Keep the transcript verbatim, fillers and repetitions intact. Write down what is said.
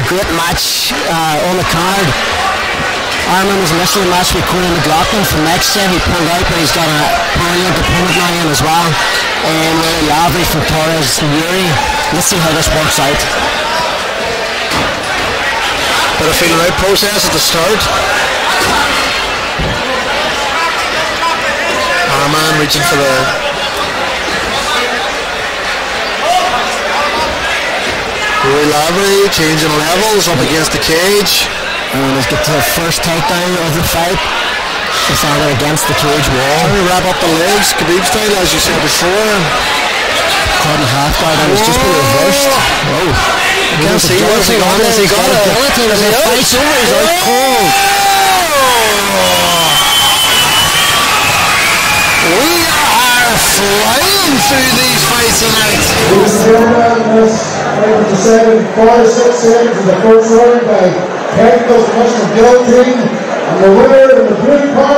a great match uh, on the card. Ironman was initially a match with Conan McLaughlin from next year. He pulled out, but he's got a brilliant opponent now in as well. And uh, Lavery from Torres and Yuri. Let's see how this works out. Bit of feeling out process at the start. Ironman reaching for the Roy Lavery changing levels up against the cage. And let's get to the first takedown of the fight. It's either against the cage wall. Trying to wrap up the legs, Khabib style, as you said before. Caught in half guard and it's just been reversed. Whoa. You can't see what's he on. Has he got a ability? There's a fight over. He's out cold. We are flying through these fights tonight. Seven, four, six seconds in the first round by technical professional guillotine, and the winner in the blue corner.